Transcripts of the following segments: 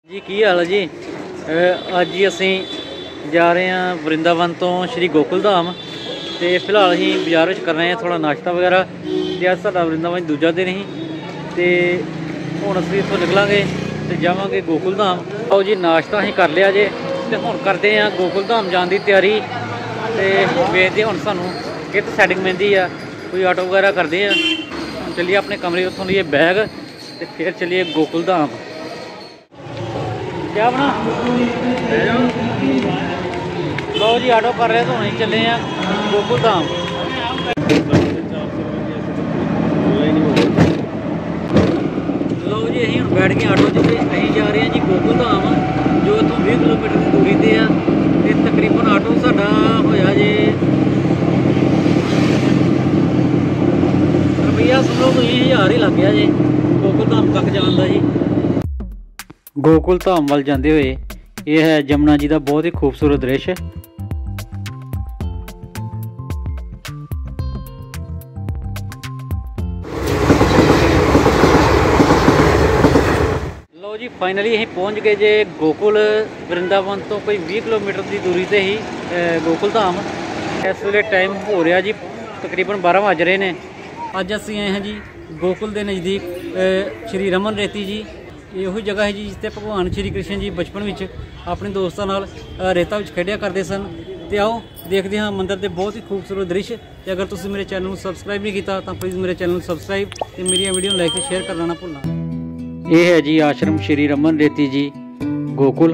जी की हाल है जी। अज जी असी जा रहे हैं वृंदावन तो श्री गोकुल धाम। तो फिलहाल अं बाजार कर रहे हैं थोड़ा नाश्ता वगैरह। तो अज सा वृंदावन दूजा दिन ही तो हूँ असी इतों निकलांगे तो जावांगे गोकुल धाम। आओ जी नाश्ता अं कर लिया जे तो हूँ करते हैं गोकुल धाम जाने की तैयारी। तो वेखते हूँ सानू कित सैटिंग मिलती है, कोई ऑटो वगैरह करते हैं। हम चलिए अपने कमरे उतों लिए बैग तो फिर चलिए गोकुल धाम। क्या बना लो जी ऑटो कर रहे तो वहीं चले हैं गोकुल धाम। लो जी अं हम बैठ गए ऑटो च अं जा रहे हैं जी गोकुल धाम जो इतों 20 किलोमीटर की दूरी पर है। तो तकरीबन ऑटो साडा होया जे रुपया समझो कोई 1000 ही लग गया जी गोकुल धाम तक जाने का जी। गोकुल धाम वाल जाते हुए यह है जमुना जी का बहुत ही खूबसूरत दृश्य। लो जी फाइनली अं पहुँच गए जे गोकुल। वृंदावन तो कोई 20 किलोमीटर की दूरी से ही गोकुल धाम। इस वे टाइम हो रहा जी तकरीबन 12 बज रहे हैं। अज असी आए हैं जी गोकुल के नज़दीक श्री रमन रेती जी। यही जगह है जी जिते भगवान श्री कृष्ण जी बचपन में अपने दोस्तों नाल रेता में खेडिया करते सन। तो आओ देखते हैं मंदिर के बहुत ही खूबसूरत दृश्य। तो अगर तुम मेरे चैनल को सबसक्राइब नहीं किया तो प्लीज़ मेरे चैनल को सबसक्राइब तो मेरी वीडियो लाइक तो शेयर करना ना भूलना। यह है जी आश्रम श्री रमन रेती जी गोकुल।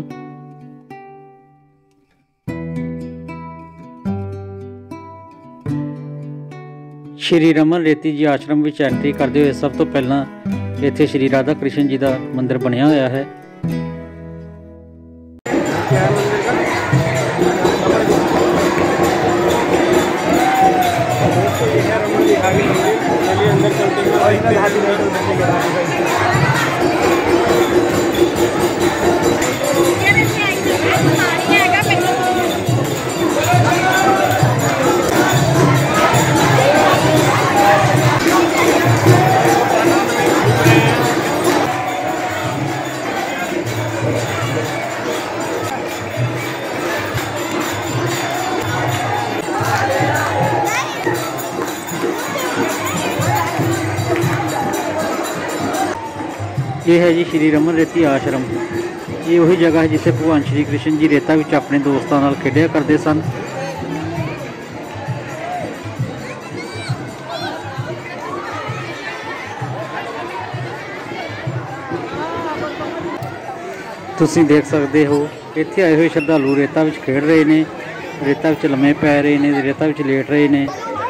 श्री रमन रेती जी आश्रम में एंट्री करते हुए सब तो पहला इत्थे श्री राधा कृष्ण जी का मंदिर बनया हुआ है। ये है जी श्री रमन रेती आश्रम। ये वही जगह है जिसे भगवान श्री कृष्ण जी रेता में अपने दोस्तों नाल खेडिया करते सन। तुसी देख सकते हो इत्थे आए हुए श्रद्धालु रेता में खेड रहे हैं, रेता में लम्मे पै रहे हैं, रेता में लेट रहे हैं।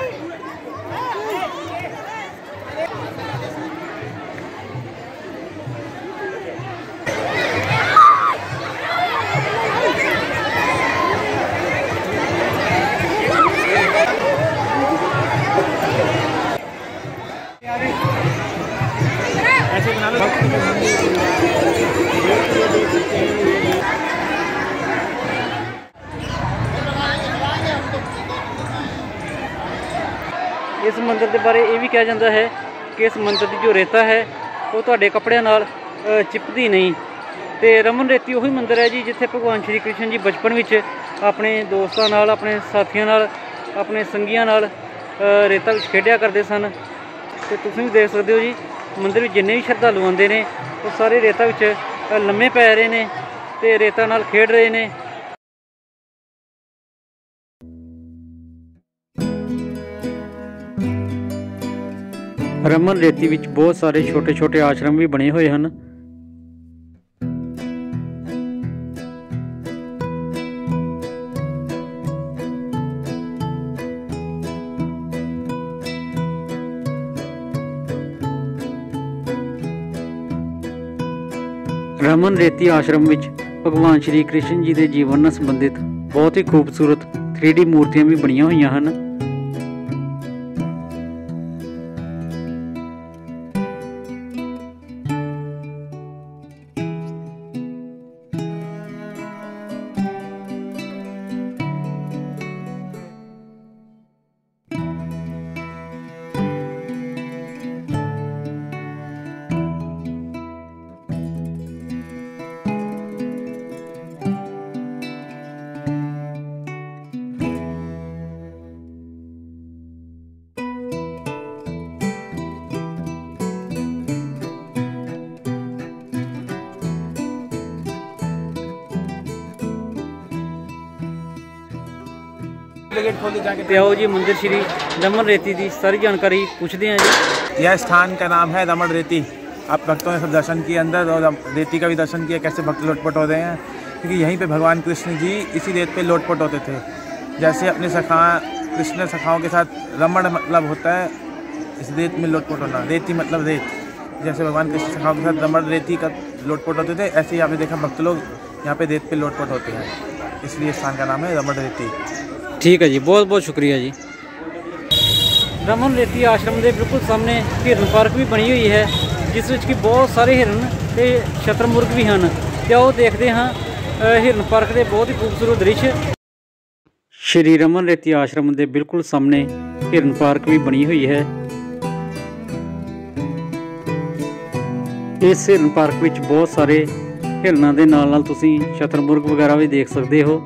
इस मंदिर के बारे ये भी कहा जाता है कि इस मंदिर की जो रेता है वो तुहाडे कपड़ियां नाल चिपकदी नहीं। तो रमन रेती वही मंदिर है जी जिथे भगवान श्री कृष्ण जी बचपन में अपने दोस्तों नाल, अपने साथियों नाल, अपने संगियां नाल रेता में खेडिया करते सन। तो तुसीं भी देख सकते हो जी मंदिर में जिन्ने भी श्रद्धालु आते हैं वो सारे रेता में लम्मे पै रहे हैं तो रेता नाल खेड रहे हैं। रमन रेती विच बहुत सारे छोटे छोटे आश्रम भी बने हुए हैं। रमन रेती आश्रम विच भगवान श्री कृष्ण जी के जीवन नाल संबंधित बहुत ही खूबसूरत 3D मूर्तियां भी बनिया हुई हैं। गेट खोल जाके। ਤੇ ਆਓ ਜੀ ਮੰਦਿਰ ਸ਼੍ਰੀ ਰਮਨ ਰੇਤੀ ਦੀ ਸਾਰੀ ਜਾਣਕਾਰੀ ਪੁੱਛਦੇ ਹਾਂ ਜੀ। यह स्थान का नाम है रमन रेती। आप भक्तों ने सब दर्शन किए अंदर और रेती का भी दर्शन किया, कैसे भक्त लोटपोट हो रहे हैं, क्योंकि यहीं पे भगवान कृष्ण जी इसी रेत पे लोटपोट होते थे। जैसे अपने सखा कृष्ण सखाओं के साथ रमण मतलब होता है इस रेत में लोटपोट होना, रेती मतलब रेत। जैसे भगवान कृष्ण सखाओं के साथ रमण रेती का लोटपोट होते थे, ऐसे ही आपने देखा भक्त लोग यहाँ पे रेत पे लोटपोट होते हैं, इसलिए स्थान का नाम है रमन रेती। ਠੀਕ ਹੈ ਜੀ, ਬਹੁਤ ਬਹੁਤ ਸ਼ੁਕਰੀਆ ਜੀ। ਰਮਨ ਰੇਤੀ ਆਸ਼ਰਮ ਦੇ ਬਿਲਕੁਲ ਸਾਹਮਣੇ ਹਿਰਨ ਪਾਰਕ ਵੀ ਬਣੀ ਹੋਈ ਹੈ, ਜਿਸ ਵਿੱਚ ਕਿ ਬਹੁਤ ਸਾਰੇ ਹਿਰਨ ਤੇ ਸ਼ਤਰਮੁਰਗ ਵੀ ਹਨ। ਤੇ ਆਓ ਦੇਖਦੇ ਹਾਂ ਹਿਰਨ ਪਾਰਕ ਦੇ ਬਹੁਤ ਹੀ ਖੂਬਸੂਰਤ ਦ੍ਰਿਸ਼। ਸ਼੍ਰੀ ਰਮਨ ਰੇਤੀ ਆਸ਼ਰਮ ਦੇ ਬਿਲਕੁਲ ਸਾਹਮਣੇ ਹਿਰਨ ਪਾਰਕ ਵੀ ਬਣੀ ਹੋਈ ਹੈ। ਇਸ ਹਿਰਨ ਪਾਰਕ ਵਿੱਚ ਬਹੁਤ ਸਾਰੇ ਹਿਰਨਾਂ ਦੇ ਨਾਲ ਨਾਲ ਤੁਸੀਂ ਸ਼ਤਰਮੁਰਗ ਵਗੈਰਾ ਵੀ ਦੇਖ ਸਕਦੇ ਹੋ।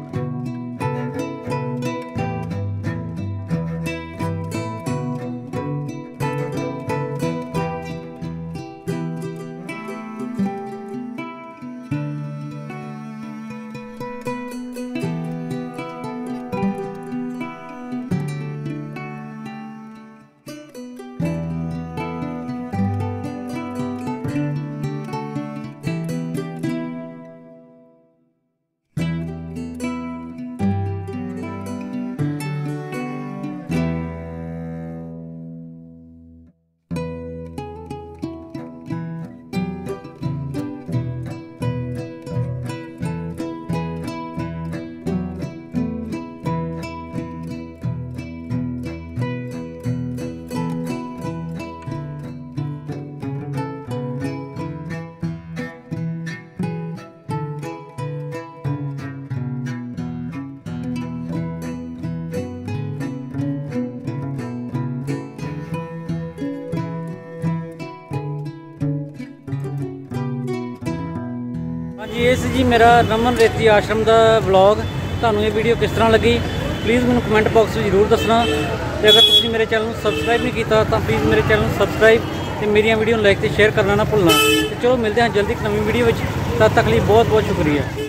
ਹਾਂਜੀ, ਇਹ ਸੀ ਜੀ ਮੇਰਾ ਰਮਨ ਰੇਤੀ ਆਸ਼ਰਮ ਦਾ ਵਲੌਗ। ਤੁਹਾਨੂੰ ਇਹ ਵੀਡੀਓ ਕਿਸ ਤਰ੍ਹਾਂ ਲੱਗੀ ਪਲੀਜ਼ ਮੈਨੂੰ ਕਮੈਂਟ ਬਾਕਸ ਵਿੱਚ ਜ਼ਰੂਰ ਦੱਸਣਾ। ਤੇ ਅਗਰ ਤੁਸੀਂ ਮੇਰੇ ਚੈਨਲ ਨੂੰ ਸਬਸਕ੍ਰਾਈਬ ਨਹੀਂ ਕੀਤਾ ਤਾਂ ਪਲੀਜ਼ ਮੇਰੇ ਚੈਨਲ ਨੂੰ ਸਬਸਕ੍ਰਾਈਬ ਤੇ ਮੇਰੀਆਂ ਵੀਡੀਓ ਨੂੰ ਲਾਈਕ ਤੇ ਸ਼ੇਅਰ ਕਰਨਾ ਨਾ ਭੁੱਲਣਾ। ਤੇ ਚਲੋ ਮਿਲਦੇ ਹਾਂ ਜਲਦੀ ਇੱਕ ਨਵੀਂ ਵੀਡੀਓ ਵਿੱਚ, ਤਦ ਤੱਕ ਲਈ ਬਹੁਤ ਬਹੁਤ ਸ਼ੁਕਰੀਆ।